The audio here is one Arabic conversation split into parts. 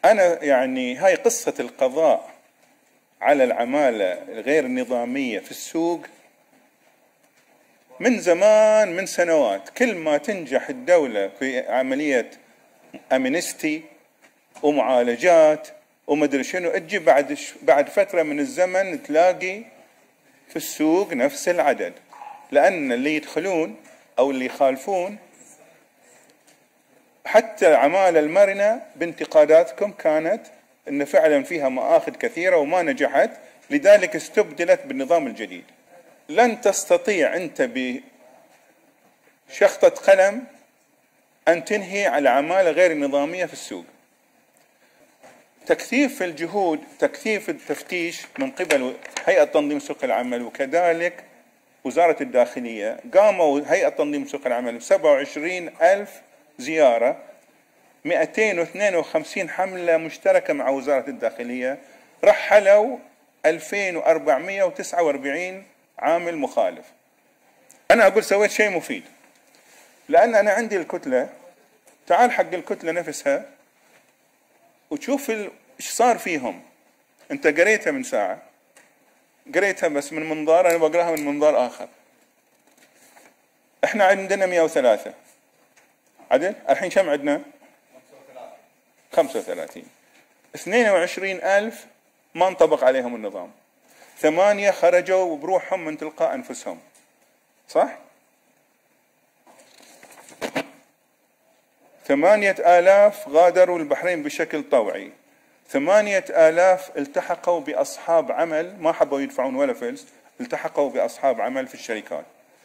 أنا يعني هاي قصة القضاء على العمالة الغير النظامية في السوق من زمان، من سنوات. كل ما تنجح الدولة في عملية أمنستي ومعالجات ومدري شنو، تجي بعد فترة من الزمن تلاقي في السوق نفس العدد، لأن اللي يدخلون أو اللي يخالفون. حتى العمالة المرنة بانتقاداتكم كانت أن فعلا فيها مآخذ كثيرة وما نجحت، لذلك استبدلت بالنظام الجديد. لن تستطيع أنت بشخطة قلم أن تنهي على عمالة غير نظامية في السوق. تكثيف الجهود، تكثيف التفتيش من قبل هيئة تنظيم سوق العمل وكذلك وزارة الداخلية. قاموا هيئة تنظيم سوق العمل ب27,000 زيارة، 252 حملة مشتركة مع وزارة الداخلية، رحلوا 2449 عامل مخالف. أنا أقول سويت شيء مفيد، لأن أنا عندي الكتلة. تعال حق الكتلة نفسها وتشوف إيش صار فيهم. أنت قريتها من ساعة، قريتها بس من منظار، أنا بقراها من منظار آخر. إحنا عندنا 103 عدل، الحين كم عندنا؟ 35. 22,000 ما انطبق عليهم النظام، 8 خرجوا بروحهم من تلقاء أنفسهم، صح؟ 8,000 غادروا البحرين بشكل طوعي، 8,000 التحقوا بأصحاب عمل، ما حبوا يدفعون ولا فلس، التحقوا بأصحاب عمل في الشركات.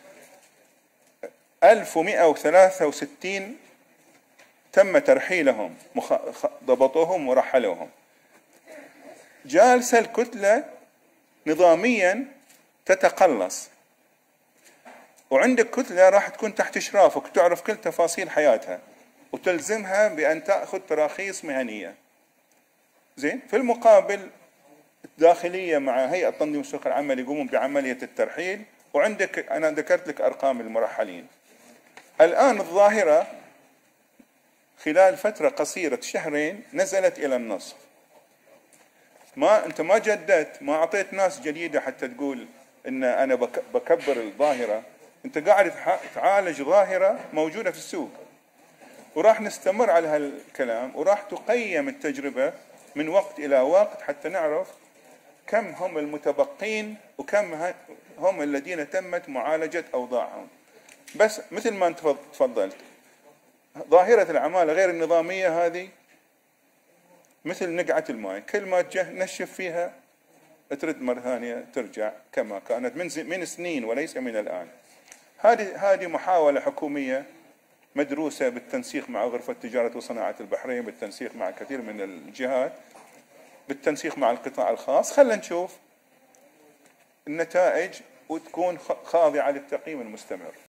1163 تم ترحيلهم، ضبطوهم ورحلوهم. جالسة الكتلة نظاميا تتقلص، وعندك كتلة راح تكون تحت إشرافك، تعرف كل تفاصيل حياتها وتلزمها بأن تأخذ تراخيص مهنية. زين، في المقابل الداخلية مع هيئة تنظيم سوق العمل يقومون بعملية الترحيل، وعندك أنا ذكرت لك أرقام المرحلين. الآن الظاهرة خلال فترة قصيرة شهرين نزلت إلى النصف. أنت ما جددت، ما أعطيت ناس جديدة حتى تقول إن أنا بكبر الظاهرة. أنت قاعد تعالج ظاهرة موجودة في السوق، وراح نستمر على هالكلام، وراح تقيم التجربة من وقت إلى وقت حتى نعرف كم هم المتبقين وكم هم الذين تمت معالجة أوضاعهم. بس مثل ما أنت تفضلت، ظاهرة العمالة غير النظامية هذه مثل نقعة الماء، كل ما تنشف فيها ترد مرة ثانية ترجع كما كانت من سنين وليس من الآن. هذه محاولة حكومية مدروسة بالتنسيق مع غرفة تجارة وصناعة البحرين، بالتنسيق مع كثير من الجهات، بالتنسيق مع القطاع الخاص. خلينا نشوف النتائج وتكون خاضعة للتقييم المستمر.